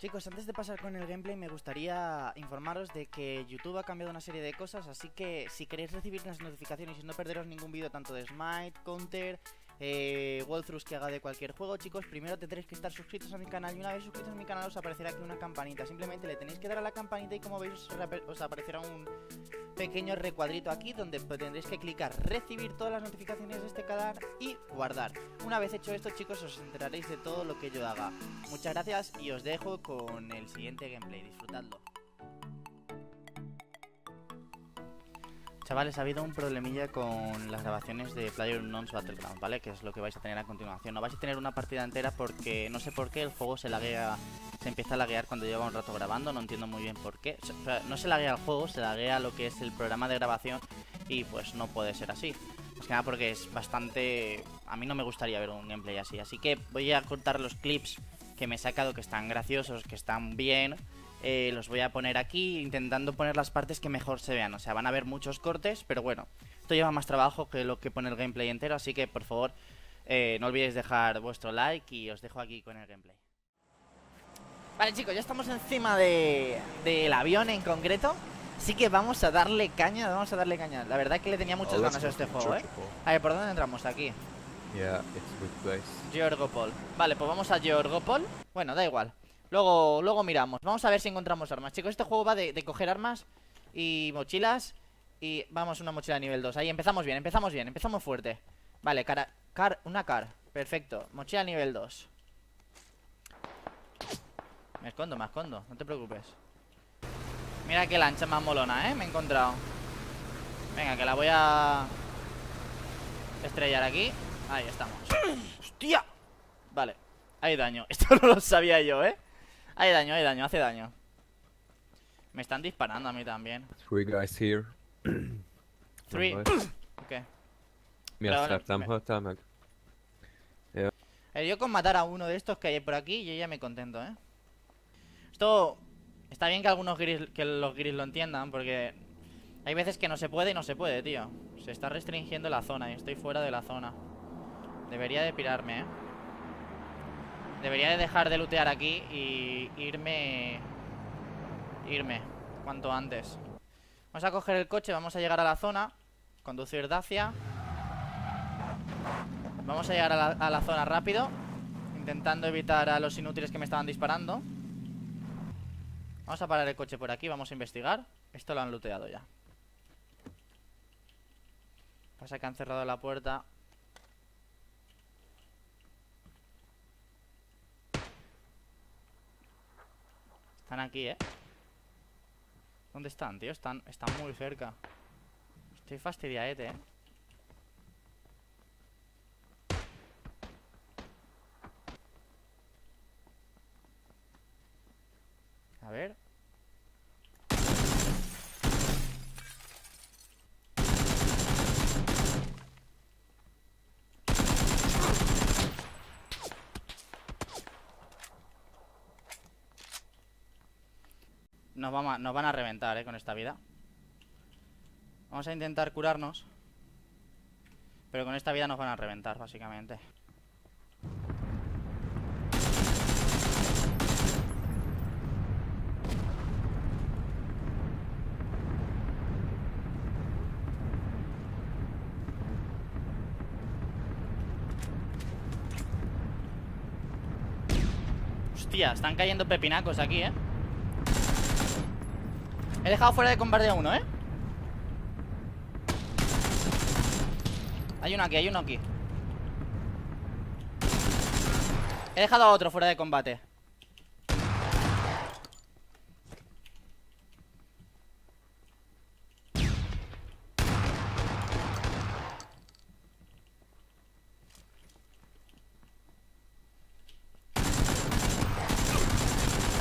Chicos, antes de pasar con el gameplay me gustaría informaros de que YouTube ha cambiado una serie de cosas, así que si queréis recibir las notificaciones y no perderos ningún vídeo tanto de Smite, Counter, walkthroughs que haga de cualquier juego, chicos, primero tendréis que estar suscritos a mi canal y una vez suscritos a mi canal os aparecerá aquí una campanita. Simplemente le tenéis que dar a la campanita y como veis os aparecerá un pequeño recuadrito aquí donde tendréis que clicar recibir todas las notificaciones de este canal y guardar. Una vez hecho esto, chicos, os enteraréis de todo lo que yo haga. Muchas gracias y os dejo con el siguiente gameplay, disfrutadlo. Chavales, ha habido un problemilla con las grabaciones de PlayerUnknown's Battleground, ¿vale? Que es lo que vais a tener a continuación. No vais a tener una partida entera porque no sé por qué el juego se laguea, se empieza a laguear cuando lleva un rato grabando, no entiendo muy bien por qué. O sea, no se laguea el juego, se laguea lo que es el programa de grabación y pues no puede ser así. Más que nada porque es bastante... A mí no me gustaría ver un gameplay así, así que voy a cortar los clips que me he sacado que están graciosos, que están bien. Los voy a poner aquí intentando poner las partes que mejor se vean. O sea, van a haber muchos cortes, pero bueno, esto lleva más trabajo que lo que pone el gameplay entero. Así que por favor no olvidéis dejar vuestro like y os dejo aquí con el gameplay. Vale, chicos, ya estamos encima del avión en concreto. Así que vamos a darle caña, La verdad es que le tenía muchas ganas a este juego, A ver, ¿por dónde entramos? Aquí. Yeah, it's a good place. Georgopol. Vale, pues vamos a Georgopol. Bueno, da igual. Luego miramos. Vamos a ver si encontramos armas. Chicos, este juego va de coger armas y mochilas. Y vamos, una mochila nivel 2. Ahí empezamos bien, empezamos fuerte. Vale, una car. Perfecto, mochila nivel 2. Me escondo, no te preocupes. Mira qué lancha más molona, me he encontrado. Venga, que la voy a estrellar aquí. Ahí estamos. ¡Hostia! Vale, hay daño. Esto no lo sabía yo, Hay daño, hace daño. Me están disparando a mí también. 3 guys here. 3. Ok. Mira, yo con matar a uno de estos que hay por aquí, yo ya me contento, Esto... Está bien que algunos los gris lo entiendan, porque... Hay veces que no se puede y no se puede, tío. Se está restringiendo la zona y estoy fuera de la zona. Debería de pirarme, Debería de dejar de lootear aquí y irme cuanto antes. Vamos a coger el coche, vamos a llegar a la zona. Conducir Dacia. Vamos a llegar a la zona rápido, intentando evitar a los inútiles que me estaban disparando. Vamos a parar el coche por aquí, vamos a investigar. Esto lo han looteado ya. Pasa que han cerrado la puerta. Están aquí, ¿Dónde están, tío? Están muy cerca. Estoy fastidiaete, A ver. Nos van a reventar, con esta vida. Vamos a intentar curarnos. Pero con esta vida nos van a reventar, básicamente. Hostia, están cayendo pepinacos aquí, He dejado fuera de combate a uno, Hay uno aquí, He dejado a otro fuera de combate.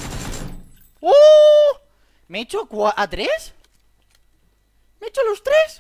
¿Me he hecho a 3? ¿Me he hecho los 3?